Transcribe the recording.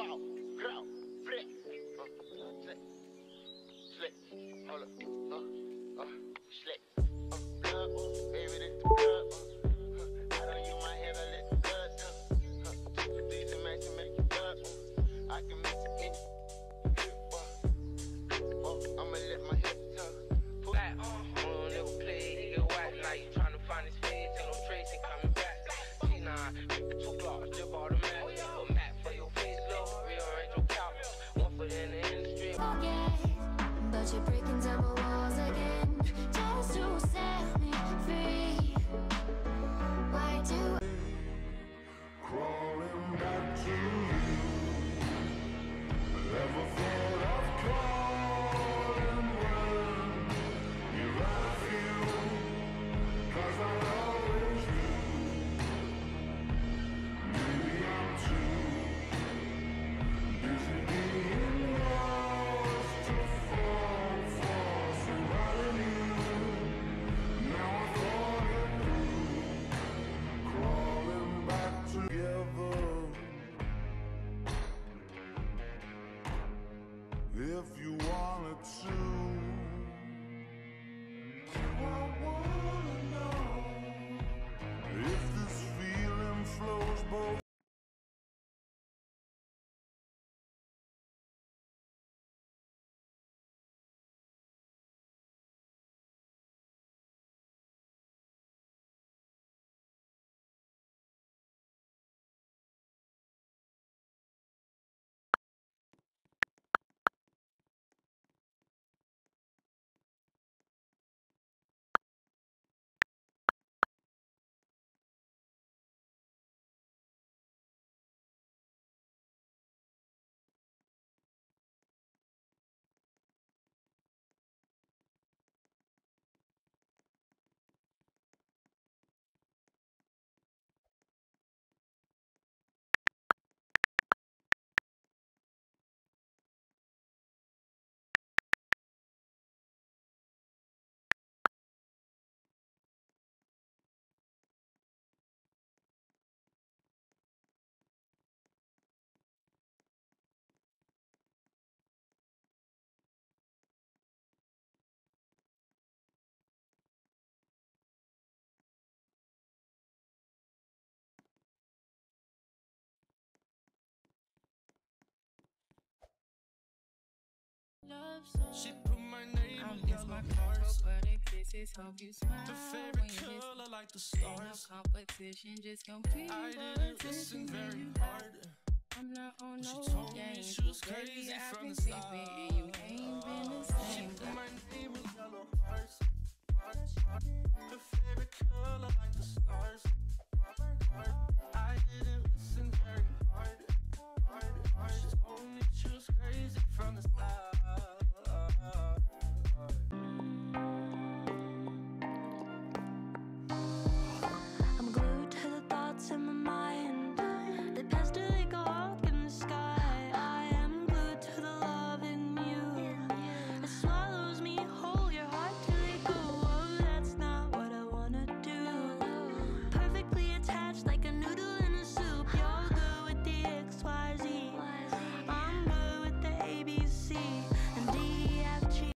But you're breaking down my walls again, just to set me free. Why do crawling back to you? Never thought of calling when you love you, 'cause I always knew. Maybe I'm too busy being lost to fall for somebody new. Now I thought it through, crawling back together. If you wanted to, I wanna know if this feeling flows both. She put my name in yellow hearts. Hope you smile the favorite color like the stars. No competition, just compete. I didn't listen very hard. I'm not on no she told me she was crazy from the start. And you ain't been the same. She put my name in